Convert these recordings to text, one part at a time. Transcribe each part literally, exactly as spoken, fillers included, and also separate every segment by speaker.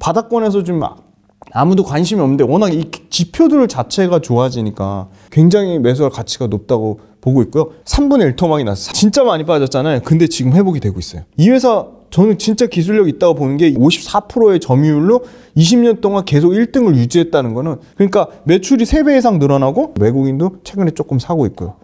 Speaker 1: 바닥권에서 좀 아무도 관심이 없는데 워낙 이 지표들 자체가 좋아지니까 굉장히 매수할 가치가 높다고 보고 있고요. 삼분의 일 토막이 났어요. 진짜 많이 빠졌잖아요. 근데 지금 회복이 되고 있어요. 이 회사 저는 진짜 기술력 있다고 보는 게 오십사 퍼센트의 점유율로 이십 년 동안 계속 일 등을 유지했다는 거는, 그러니까 매출이 세 배 이상 늘어나고 외국인도 최근에 조금 사고 있고요.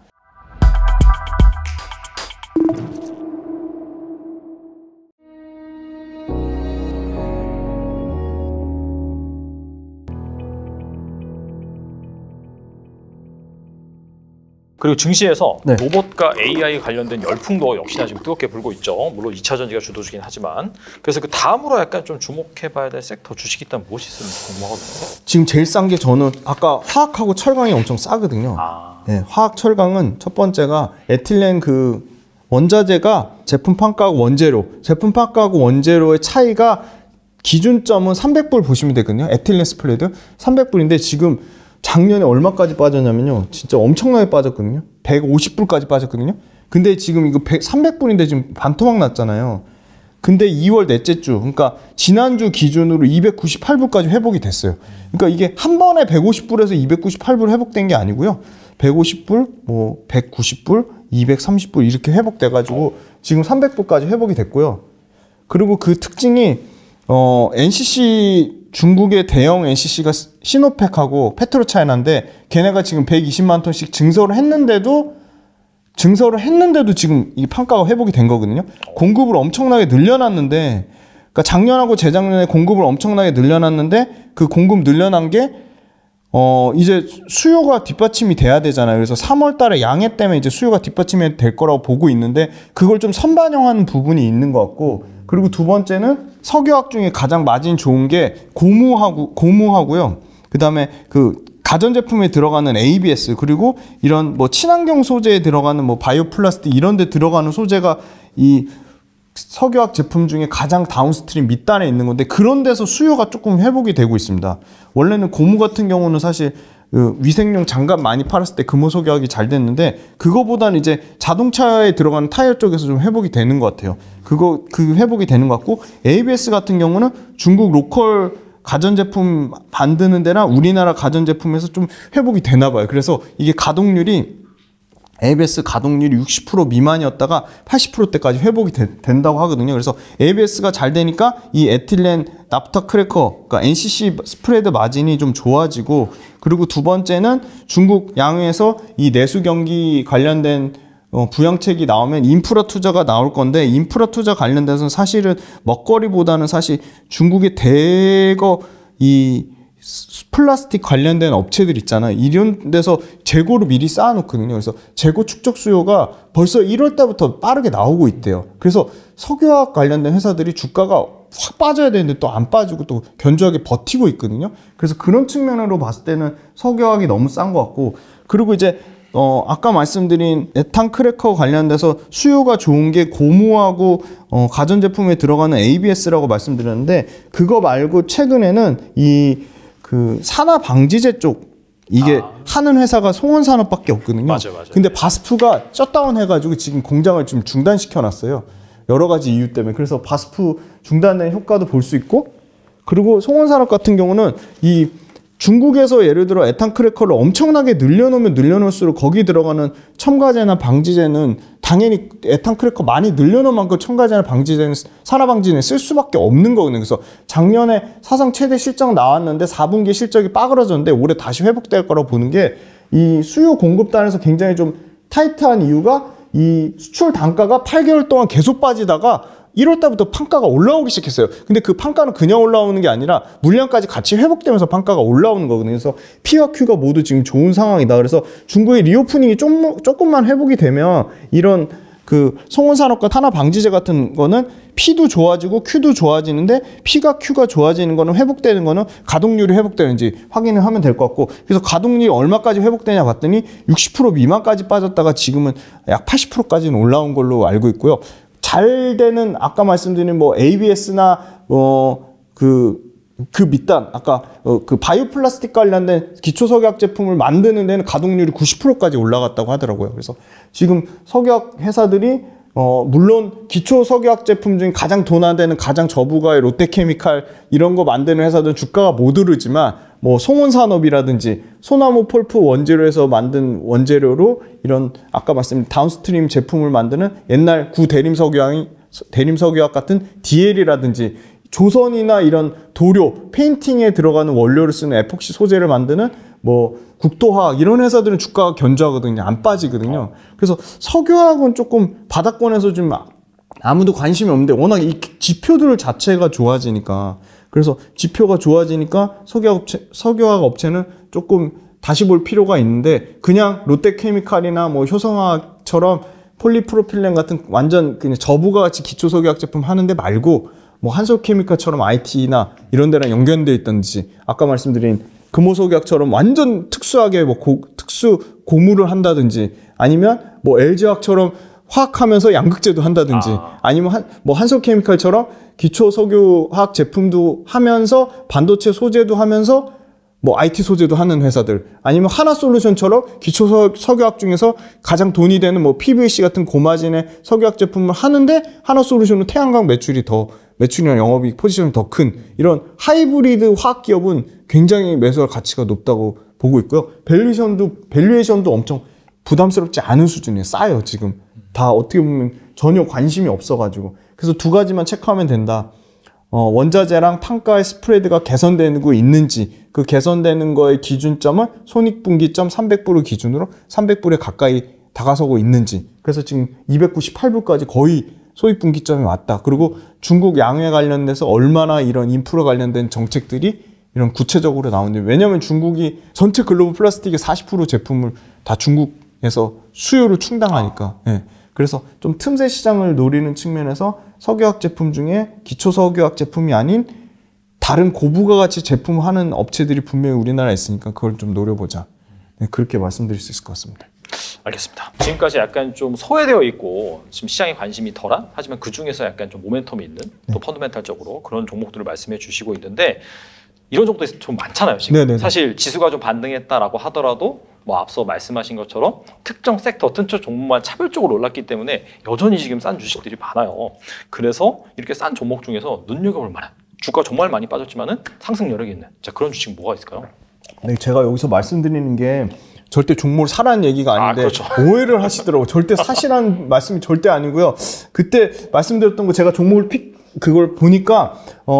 Speaker 2: 그리고 증시에서
Speaker 1: 네.
Speaker 2: 로봇과 에이아이 관련된 열풍도 역시나 지금 뜨겁게 불고 있죠. 물론 이 차 전지가 주도주긴 하지만. 그래서 그 다음으로 약간 좀 주목해봐야 될 섹터 주식이 있다면 무엇이 있으면 궁금하거든요.
Speaker 1: 지금 제일 싼 게 저는 아까 화학하고 철강이 엄청 싸거든요.
Speaker 2: 아.
Speaker 1: 네, 화학 철강은 첫 번째가 에틸렌 그 원자재가 제품 판가하고 원재료, 제품 판가하고 원재료의 차이가 기준점은 삼백 불 보시면 되거든요. 에틸렌 스프레드 삼백 불인데 지금 작년에 얼마까지 빠졌냐면요. 진짜 엄청나게 빠졌거든요. 백오십 불까지 빠졌거든요. 근데 지금 이거 삼백 불인데 지금 반토막 났잖아요. 근데 이월 넷째 주, 그러니까 지난주 기준으로 이백구십팔 불까지 회복이 됐어요. 그러니까 이게 한 번에 백오십 불에서 이백구십팔 불 회복된 게 아니고요. 백오십 불, 뭐 백구십 불, 이백삼십 불 이렇게 회복돼가지고 지금 삼백 불까지 회복이 됐고요. 그리고 그 특징이 어, 엔씨씨 중국의 대형 엔씨씨가 시노팩하고 페트로차이나인데 걔네가 지금 백이십만 톤씩 증설을 했는데도 증설을 했는데도 지금 이 판가가 회복이 된 거거든요. 공급을 엄청나게 늘려놨는데, 그러니까 작년하고 재작년에 공급을 엄청나게 늘려놨는데 그 공급 늘려난 게 어 이제 수요가 뒷받침이 돼야 되잖아요. 그래서 삼월 달에 양해 때문에 이제 수요가 뒷받침이 될 거라고 보고 있는데 그걸 좀 선반영하는 부분이 있는 것 같고, 그리고 두 번째는 석유화학 중에 가장 마진 좋은 게 고무하고 고무하고요. 그다음에 그 가전제품에 들어가는 에이비에스, 그리고 이런 뭐 친환경 소재에 들어가는 뭐 바이오 플라스틱 이런 데 들어가는 소재가 이 석유화학 제품 중에 가장 다운스트림 밑단에 있는 건데 그런 데서 수요가 조금 회복이 되고 있습니다. 원래는 고무 같은 경우는 사실 그 위생용 장갑 많이 팔았을 때 금호석유화학이 잘 됐는데 그거보다는 이제 자동차에 들어가는 타이어 쪽에서 좀 회복이 되는 것 같아요. 그거 그 회복이 되는 것 같고, 에이비에스 같은 경우는 중국 로컬 가전제품 만드는 데나 우리나라 가전제품에서 좀 회복이 되나 봐요. 그래서 이게 가동률이 에이비에스 가동률이 육십 퍼센트 미만이었다가 팔십 퍼센트대까지 회복이 되, 된다고 하거든요. 그래서 에이비에스가 잘 되니까 이 에틸렌 납타 크래커, 그러니까 엔씨씨 스프레드 마진이 좀 좋아지고, 그리고 두 번째는 중국 양회에서 이 내수 경기 관련된 어, 부양책이 나오면 인프라 투자가 나올 건데, 인프라 투자 관련돼서는 사실은 먹거리보다는 사실 중국의 대거 이 플라스틱 관련된 업체들 있잖아요. 이런 데서 재고를 미리 쌓아놓거든요. 그래서 재고 축적 수요가 벌써 일월 달부터 빠르게 나오고 있대요. 그래서 석유화학 관련된 회사들이 주가가 확 빠져야 되는데 또 안 빠지고 또 견조하게 버티고 있거든요. 그래서 그런 측면으로 봤을 때는 석유화학이 너무 싼 것 같고, 그리고 이제 어, 아까 말씀드린 에탄 크래커 관련돼서 수요가 좋은 게 고무하고 어, 가전제품에 들어가는 에이비에스라고 말씀드렸는데, 그거 말고 최근에는 이 그 산화 방지제 쪽 이게 아. 하는 회사가 송원산업밖에 없거든요.
Speaker 2: 맞아요, 맞아요.
Speaker 1: 근데 바스프가 셧다운 해가지고 지금 공장을 좀 중단시켜 놨어요. 여러 가지 이유 때문에. 그래서 바스프 중단된 효과도 볼 수 있고, 그리고 송원산업 같은 경우는 이 중국에서 예를 들어 에탄 크래커를 엄청나게 늘려놓으면 늘려놓을수록 거기 들어가는 첨가제나 방지제는 당연히 에탄 크래커 많이 늘려놓은 만큼 첨가제나 방지제는 산화 방지제는 쓸 수밖에 없는 거거든요. 그래서 작년에 사상 최대 실적 나왔는데 사 분기 실적이 빠그러졌는데 올해 다시 회복될 거라고 보는 게, 이 수요 공급단에서 굉장히 좀 타이트한 이유가 이 수출 단가가 팔 개월 동안 계속 빠지다가 일월 달부터 판가가 올라오기 시작했어요. 근데 그 판가는 그냥 올라오는 게 아니라 물량까지 같이 회복되면서 판가가 올라오는 거거든요. 그래서 P와 Q가 모두 지금 좋은 상황이다. 그래서 중국의 리오프닝이 좀, 조금만 회복이 되면 이런 그 송원산업과 산화 방지제 같은 거는 P도 좋아지고 Q도 좋아지는데, P가 Q가 좋아지는 거는 회복되는 거는 가동률이 회복되는지 확인을 하면 될 것 같고, 그래서 가동률이 얼마까지 회복되냐 봤더니 육십 퍼센트 미만까지 빠졌다가 지금은 약 팔십 퍼센트까지는 올라온 걸로 알고 있고요. 잘 되는 아까 말씀드린 뭐 에이비에스나 어 그 그 밑단 아까 어 그 바이오 플라스틱 관련된 기초 석유화학 제품을 만드는 데는 가동률이 구십 퍼센트까지 올라갔다고 하더라고요. 그래서 지금 석유화학 회사들이 어, 물론 기초 석유화학 제품 중에 가장 돈 안 되는 가장 저부가의 롯데케미칼 이런 거 만드는 회사들은 주가가 못 오르지만 뭐 송원산업이라든지 소나무 폴프 원재료에서 만든 원재료로 이런 아까 말씀드린 다운스트림 제품을 만드는 옛날 구 대림 석유화학 대림 석유화학 같은 디엘이라든지 조선이나 이런 도료, 페인팅에 들어가는 원료를 쓰는 에폭시 소재를 만드는 뭐 국토화학 이런 회사들은 주가가 견조하거든요. 안 빠지거든요. 그래서 석유화학은 조금 바닥권에서 좀 아무도 관심이 없는데 워낙 이 지표들 자체가 좋아지니까 그래서 지표가 좋아지니까 석유화학 업체, 석유화학 업체는 조금 다시 볼 필요가 있는데 그냥 롯데케미칼이나 뭐 효성화학처럼 폴리프로필렌 같은 완전 그냥 저부가 같이 기초 석유화학 제품 하는데 말고 뭐 한솔케미칼처럼 아이티나 이런 데랑 연결되어 있던지 아까 말씀드린 금호석유학처럼 완전 특수하게 뭐 고, 특수 고무를 한다든지 아니면 뭐 엘지화학처럼 화학하면서 양극재도 한다든지 아. 아니면 한, 뭐 한솔케미칼처럼 기초 석유화학 제품도 하면서 반도체 소재도 하면서 뭐 아이티 소재도 하는 회사들 아니면 하나솔루션처럼 기초 석유화학 중에서 가장 돈이 되는 뭐 피브이씨 같은 고마진의 석유화학 제품을 하는데 하나솔루션은 태양광 매출이 더 매출이나 영업이익 포지션이 더 큰 이런 하이브리드 화학 기업은 굉장히 매수할 가치가 높다고 보고 있고요. 밸류에이션도 밸류에이션도 엄청 부담스럽지 않은 수준이에요. 싸요 지금 다 어떻게 보면 전혀 관심이 없어가지고 그래서 두 가지만 체크하면 된다. 어, 원자재랑 판가의 스프레드가 개선되고 있는지 그 개선되는 거의 기준점은 손익분기점 삼백 불을 기준으로 삼백 불에 가까이 다가서고 있는지 그래서 지금 이백구십팔 불까지 거의 소익분기점에 왔다. 그리고 중국 양회 관련돼서 얼마나 이런 인프라 관련된 정책들이 이런 구체적으로 나오는데 왜냐하면 중국이 전체 글로벌 플라스틱의 사십 퍼센트 제품을 다 중국에서 수요를 충당하니까 예. 그래서 좀 틈새 시장을 노리는 측면에서 석유화학 제품 중에 기초 석유화학 제품이 아닌 다른 고부가 가치 제품을 하는 업체들이 분명히 우리나라에 있으니까 그걸 좀 노려보자. 네, 그렇게 말씀드릴 수 있을 것 같습니다.
Speaker 2: 알겠습니다. 지금까지 약간 좀 소외되어 있고 지금 시장에 관심이 덜한 하지만 그 중에서 약간 좀 모멘텀이 있는 또 네. 펀더멘탈적으로 그런 종목들을 말씀해 주시고 있는데 이런 종목들이 좀 많잖아요. 지금 네네네. 사실 지수가 좀 반등했다라고 하더라도 뭐 앞서 말씀하신 것처럼 특정 섹터, 특정 종목만 차별적으로 올랐기 때문에 여전히 지금 싼 주식들이 많아요. 그래서 이렇게 싼 종목 중에서 눈여겨볼 만한 주가 정말 많이 빠졌지만은 상승 여력이 있는 자 그런 주식 뭐가 있을까요?
Speaker 1: 네, 제가 여기서 말씀드리는 게 절대 종목을 사라는 얘기가 아닌데 아, 그렇죠. 오해를 하시더라고요. 절대 사시라는 말씀이 절대 아니고요. 그때 말씀드렸던 거 제가 종목을 픽 그걸 보니까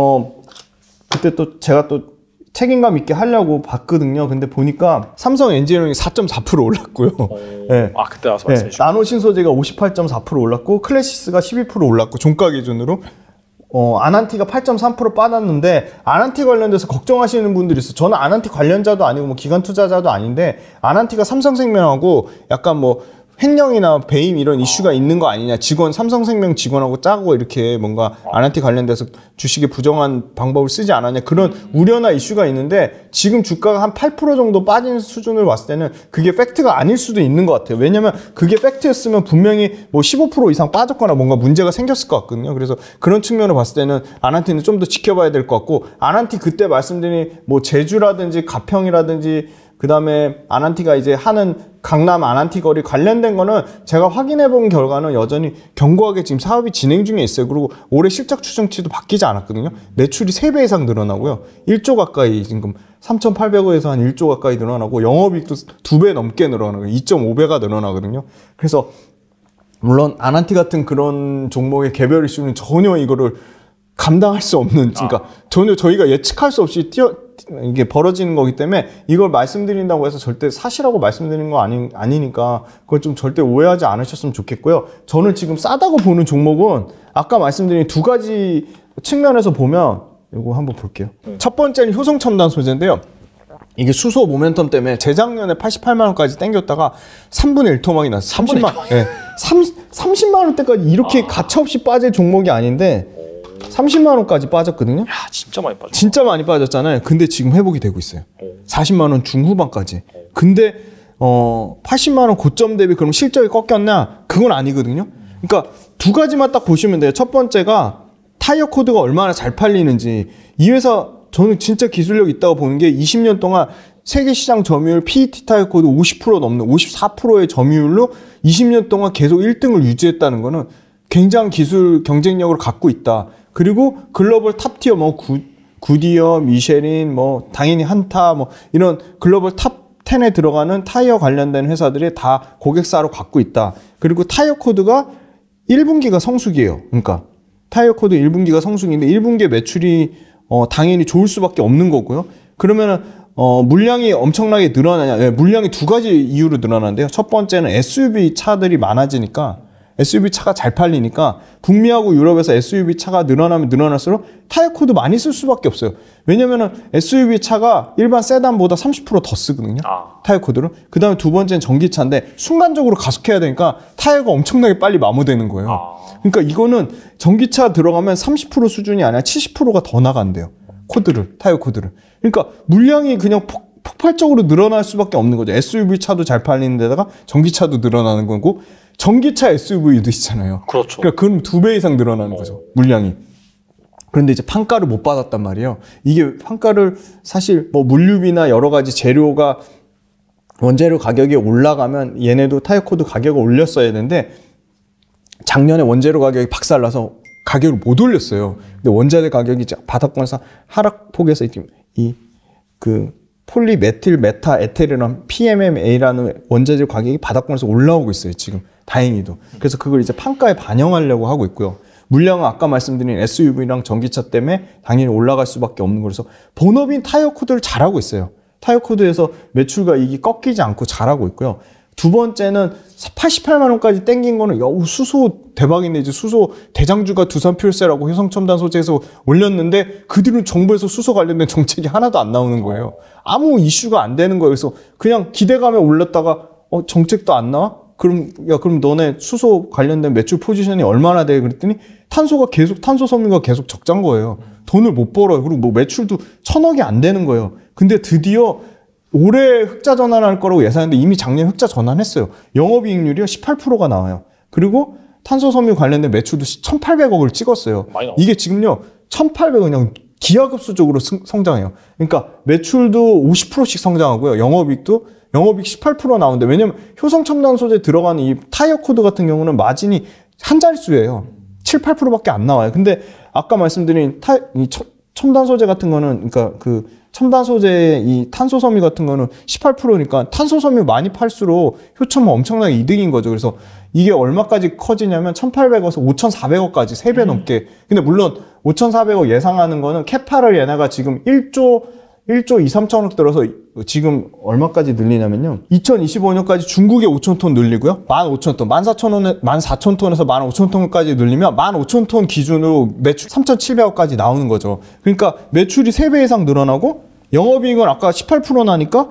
Speaker 1: 어 그때 또 제가 또 책임감 있게 하려고 봤거든요. 근데 보니까 삼성 엔지니어링이 사 점 사 퍼센트 올랐고요.
Speaker 2: 네. 아 그때 와서 말씀해 주셨죠.
Speaker 1: 네. 나노 신소재가 오십팔 점 사 퍼센트 올랐고 클래시스가 십이 퍼센트 올랐고 종가 기준으로 어, 아난티가 팔 점 삼 퍼센트 빠졌는데 아난티 관련돼서 걱정하시는 분들이 있어요. 저는 아난티 관련자도 아니고 뭐 기관 투자자도 아닌데 아난티가 삼성생명하고 약간 뭐 횡령이나 배임 이런 이슈가 있는 거 아니냐. 직원 삼성생명 직원하고 짜고 이렇게 뭔가 아난티 관련돼서 주식에 부정한 방법을 쓰지 않았냐. 그런 우려나 이슈가 있는데 지금 주가가 한 팔 퍼센트 정도 빠진 수준을 봤을 때는 그게 팩트가 아닐 수도 있는 것 같아요. 왜냐면 그게 팩트였으면 분명히 뭐 십오 퍼센트 이상 빠졌거나 뭔가 문제가 생겼을 것 같거든요. 그래서 그런 측면으로 봤을 때는 아난티는 좀 더 지켜봐야 될 것 같고 아난티 그때 말씀드린 뭐 제주라든지 가평이라든지 그 다음에 아난티가 이제 하는 강남 아난티 거리 관련된 거는 제가 확인해 본 결과는 여전히 견고하게 지금 사업이 진행 중에 있어요. 그리고 올해 실적 추정치도 바뀌지 않았거든요. 매출이 세 배 이상 늘어나고요. 일 조 가까이 지금 삼천팔백억에서 한 일 조 가까이 늘어나고 영업이익도 두 배 넘게 늘어나고 이 점 오 배가 늘어나거든요. 그래서 물론 아난티 같은 그런 종목의 개별 이슈는 전혀 이거를 감당할 수 없는, 그러니까 아. 전혀 저희가 예측할 수 없이 뛰어 이게 벌어지는 거기 때문에 이걸 말씀드린다고 해서 절대 사시라고 말씀드리는 거 아니, 아니니까 그걸 좀 절대 오해하지 않으셨으면 좋겠고요. 저는 지금 싸다고 보는 종목은 아까 말씀드린 두 가지 측면에서 보면 이거 한번 볼게요. 음. 첫 번째는 효성첨단 소재인데요. 이게 수소 모멘텀 때문에 재작년에 팔십팔만 원까지 땡겼다가 삼분의 일 토막이 났어요. 삼십만, 예. 삼십만 원대까지 이렇게 아. 가차없이 빠질 종목이 아닌데 삼십만 원까지 빠졌거든요.
Speaker 2: 야, 진짜 많이 빠졌어.
Speaker 1: 진짜 많이 빠졌잖아요. 근데 지금 회복이 되고 있어요. 오. 사십만 원 중후반까지. 오. 근데 어 팔십만 원 고점 대비 그럼 실적이 꺾였나? 그건 아니거든요. 그러니까 두 가지만 딱 보시면 돼요. 첫 번째가 타이어 코드가 얼마나 잘 팔리는지. 이 회사 저는 진짜 기술력 있다고 보는 게 이십 년 동안 세계 시장 점유율 피이티 타이어코드 오십 퍼센트 넘는 오십사 퍼센트의 점유율로 이십 년 동안 계속 일 등을 유지했다는 거는 굉장한 기술 경쟁력을 갖고 있다. 그리고 글로벌 탑티어 뭐 구, 구디어, 미쉐린, 뭐 당연히 한타 뭐 이런 글로벌 탑 텐에 들어가는 타이어 관련된 회사들이 다 고객사로 갖고 있다. 그리고 타이어 코드가 일 분기가 성수기예요. 그러니까 타이어 코드 일 분기가 성수기인데 일 분기에 매출이 어, 당연히 좋을 수밖에 없는 거고요. 그러면은 어, 물량이 엄청나게 늘어나냐? 네, 물량이 두 가지 이유로 늘어나는데요. 첫 번째는 에스유브이 차들이 많아지니까 에스유브이 차가 잘 팔리니까 북미하고 유럽에서 에스유브이 차가 늘어나면 늘어날수록 타이어 코드 많이 쓸 수밖에 없어요. 왜냐면은 에스유브이 차가 일반 세단보다 삼십 퍼센트 더 쓰거든요.
Speaker 2: 아.
Speaker 1: 타이어 코드를. 그 다음에 두 번째는 전기차인데 순간적으로 가속해야 되니까 타이어가 엄청나게 빨리 마모되는 거예요.
Speaker 2: 아.
Speaker 1: 그러니까 이거는 전기차 들어가면 삼십 퍼센트 수준이 아니라 칠십 퍼센트가 더 나간대요. 코드를, 타이어 코드를. 그러니까 물량이 그냥 폭, 폭발적으로 늘어날 수밖에 없는 거죠. 에스유브이 차도 잘 팔리는 데다가 전기차도 늘어나는 거고 전기차 에스유브이도 있잖아요.
Speaker 2: 그렇죠.
Speaker 1: 그러니까 그럼 두 배 이상 늘어나는 거죠. 물량이. 그런데 이제 판가를 못 받았단 말이에요. 이게 판가를 사실 뭐 물류비나 여러 가지 재료가 원재료 가격이 올라가면 얘네도 타이어 코드 가격을 올렸어야 되는데 작년에 원재료 가격이 박살나서 가격을 못 올렸어요. 근데 원자재 가격이 바닥권에서 하락폭에서 이 그 폴리메틸 메타 에테르랑 피엠엠에이라는 원자재 가격이 바닥권에서 올라오고 있어요. 지금 다행히도. 그래서 그걸 이제 판가에 반영하려고 하고 있고요. 물량은 아까 말씀드린 에스유브이랑 전기차 때문에 당연히 올라갈 수밖에 없는 거라서 본업인 타이어 코드를 잘하고 있어요. 타이어 코드에서 매출과 이익이 꺾이지 않고 잘하고 있고요. 두 번째는 팔십팔만 원까지 땡긴 거는 여우 수소 대박인데 이제 수소 대장주가 두산 퓨얼셀하고 효성첨단 소재에서 올렸는데 그 뒤로 정부에서 수소 관련된 정책이 하나도 안 나오는 거예요. 아무 이슈가 안 되는 거예요. 그래서 그냥 기대감에 올렸다가 어 정책도 안 나와? 그럼 야 그럼 너네 수소 관련된 매출 포지션이 얼마나 돼? 그랬더니 탄소가 계속 탄소 섬유가 계속 적자인 거예요. 돈을 못 벌어요. 그리고 뭐 매출도 천억이 안 되는 거예요. 근데 드디어 올해 흑자 전환할 거라고 예상했는데 이미 작년 흑자 전환했어요. 영업이익률이 십팔 퍼센트가 나와요. 그리고 탄소 섬유 관련된 매출도 천팔백억을 찍었어요. 이게 지금요 천팔백억 그냥 기하급수적으로 승, 성장해요. 그러니까 매출도 오십 퍼센트씩 성장하고요. 영업이익도 영업이익 십팔 퍼센트 나오는데 왜냐면 효성 첨단 소재 들어가는 이 타이어 코드 같은 경우는 마진이 한 자릿수예요. 칠, 팔 퍼센트밖에 안 나와요. 근데 아까 말씀드린 타, 이 첨, 첨단 소재 같은 거는 그러니까 그 첨단 소재의 이 탄소 섬유 같은 거는 십팔 퍼센트니까 탄소 섬유 많이 팔수록 효첨은 엄청나게 이득인 거죠. 그래서 이게 얼마까지 커지냐면 천팔백억에서 오천사백억까지 세 배 넘게. 근데 물론 오천사백억 예상하는 거는 캐파를 얘네가 지금 일조 일조 이삼천억 들어서 지금 얼마까지 늘리냐면요. 이천이십오 년까지 중국에 오천 톤 늘리고요. 만 오천 톤, 만 사천 톤에, 만 사천 톤에서 만 오천 톤까지 늘리면 만 오천 톤 기준으로 매출 삼천칠백억까지 나오는 거죠. 그러니까 매출이 세 배 이상 늘어나고 영업이익은 아까 십팔 퍼센트 나니까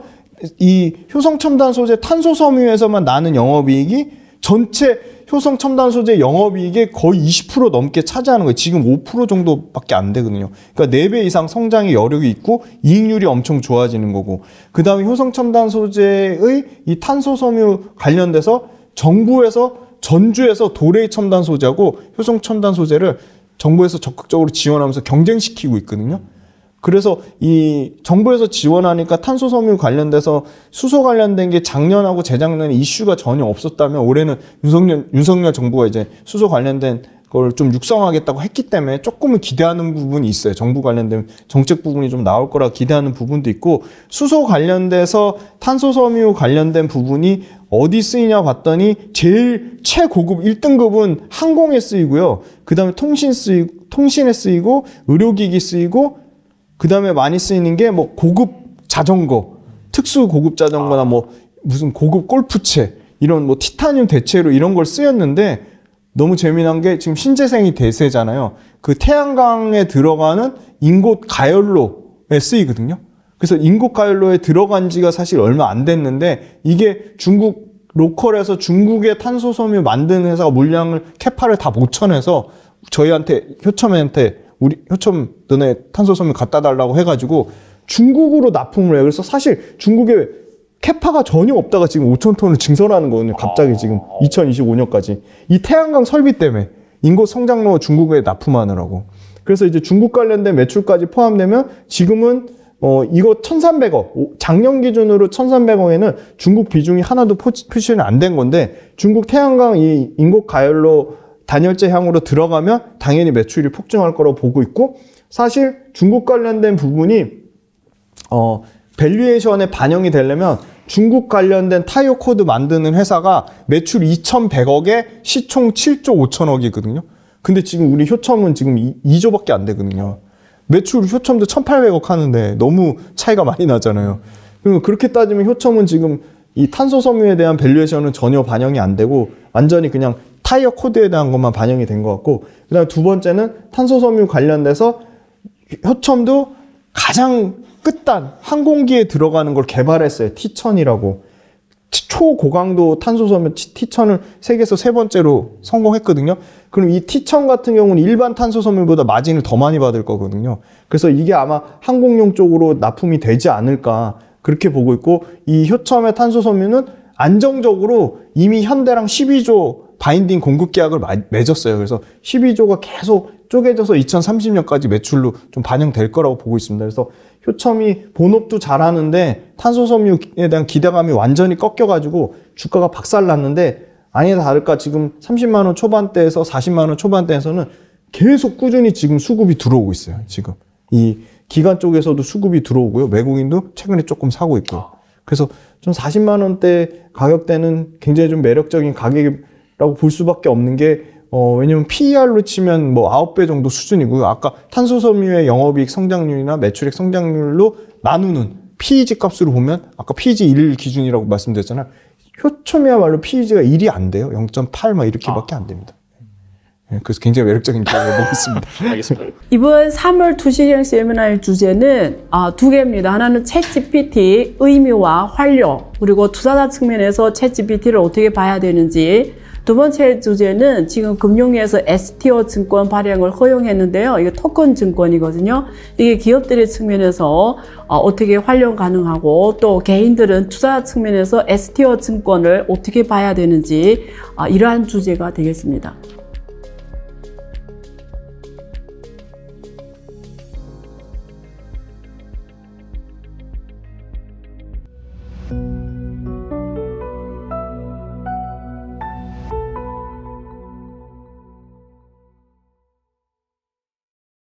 Speaker 1: 이 효성첨단 소재 탄소 섬유에서만 나는 영업이익이 전체 효성 첨단 소재 영업이익의 거의 이십 퍼센트 넘게 차지하는 거예요. 지금 오 퍼센트 정도밖에 안 되거든요. 그러니까 네 배 이상 성장의 여력이 있고 이익률이 엄청 좋아지는 거고 그 다음에 효성 첨단 소재의 이 탄소 섬유 관련돼서 정부에서 전주에서 도레이 첨단 소재하고 효성 첨단 소재를 정부에서 적극적으로 지원하면서 경쟁시키고 있거든요. 그래서 이 정부에서 지원하니까 탄소 섬유 관련돼서 수소 관련된 게 작년하고 재작년에 이슈가 전혀 없었다면 올해는 윤석열, 윤석열 정부가 이제 수소 관련된 걸 좀 육성하겠다고 했기 때문에 조금은 기대하는 부분이 있어요. 정부 관련된 정책 부분이 좀 나올 거라 기대하는 부분도 있고 수소 관련돼서 탄소 섬유 관련된 부분이 어디 쓰이냐 봤더니 제일 최고급 일 등급은 항공에 쓰이고요. 그 다음에 통신 쓰이, 통신에 쓰이고 의료기기 쓰이고 그 다음에 많이 쓰이는 게 뭐 고급 자전거, 특수 고급 자전거나 뭐 무슨 고급 골프채, 이런 뭐 티타늄 대체로 이런 걸 쓰였는데 너무 재미난 게 지금 신재생이 대세잖아요. 그 태양광에 들어가는 인곳 가열로에 쓰이거든요. 그래서 인곳 가열로에 들어간 지가 사실 얼마 안 됐는데 이게 중국 로컬에서 중국의 탄소 섬유 만드는 회사가 물량을 캐파를 다 못 쳐내서 저희한테 효첨한테 우리 효첨 너네 탄소 섬유 갖다 달라고 해가지고 중국으로 납품을 해요. 그래서 사실 중국에 캐파가 전혀 없다가 지금 오천 톤을 증설하는 거거든요. 갑자기 지금 이천이십오 년까지 이 태양광 설비 때문에 인곳 성장로 중국에 납품하느라고. 그래서 이제 중국 관련된 매출까지 포함되면 지금은 어, 이거 천삼백억, 작년 기준으로 천삼백억에는 중국 비중이 하나도 표시는 안 된 건데, 중국 태양광 이 인국 가열로 단열재 향으로 들어가면 당연히 매출이 폭증할 거라고 보고 있고, 사실 중국 관련된 부분이, 어, 밸류에이션에 반영이 되려면 중국 관련된 타이어 코드 만드는 회사가 매출 이천백억에 시총 칠조 오천억이거든요. 근데 지금 우리 효첨은 지금 이조밖에 안 되거든요. 매출 효첨도 천팔백억 하는데 너무 차이가 많이 나잖아요. 그리고 그렇게 따지면 효첨은 지금 이 탄소 섬유에 대한 밸류에이션은 전혀 반영이 안 되고 완전히 그냥 타이어 코드에 대한 것만 반영이 된 것 같고, 그다음에 두 번째는 탄소 섬유 관련돼서 효첨도 가장 끝단 항공기에 들어가는 걸 개발했어요. 티천이라고. 초고강도 탄소섬유 티천을 세계에서 세 번째로 성공했거든요. 그럼 이 티천 같은 경우는 일반 탄소섬유보다 마진을 더 많이 받을 거거든요. 그래서 이게 아마 항공용 쪽으로 납품이 되지 않을까 그렇게 보고 있고, 이 효첨의 탄소섬유는 안정적으로 이미 현대랑 십이조 바인딩 공급 계약을 맺었어요. 그래서 십이조가 계속 쪼개져서 이천삼십 년까지 매출로 좀 반영될 거라고 보고 있습니다. 그래서 효첨이 본업도 잘하는데 탄소섬유에 대한 기대감이 완전히 꺾여가지고 주가가 박살났는데, 아니나 다를까 지금 삼십만 원 초반대에서 사십만 원 초반대에서는 계속 꾸준히 지금 수급이 들어오고 있어요. 지금 이 기관 쪽에서도 수급이 들어오고요. 외국인도 최근에 조금 사고 있고요. 그래서 좀 사십만 원대 가격대는 굉장히 좀 매력적인 가격이라고 볼 수밖에 없는 게, 어, 왜냐면 피이알로 치면 뭐 아홉 배 정도 수준이고요. 아까 탄소섬유의 영업이익 성장률이나 매출액 성장률로 나누는 피이지 값으로 보면 아까 피이지 일 기준이라고 말씀드렸잖아요. 효첨이야말로 피이지가 일이 안 돼요. 영 점 팔 막 이렇게밖에 안 됩니다. 네, 그래서 굉장히 매력적인 기업을 보고 있습니다.
Speaker 2: 알겠습니다.
Speaker 3: 이번 삼월 투시형 세미나의 주제는 아, 두 개입니다. 하나는 챗지피티 의미와 활용, 그리고 투자자 측면에서 챗지피티를 어떻게 봐야 되는지, 두 번째 주제는 지금 금융위에서 에스티오 증권 발행을 허용했는데요. 이게 토큰 증권이거든요. 이게 기업들의 측면에서 어떻게 활용 가능하고, 또 개인들은 투자 측면에서 에스티오 증권을 어떻게 봐야 되는지, 이러한 주제가 되겠습니다.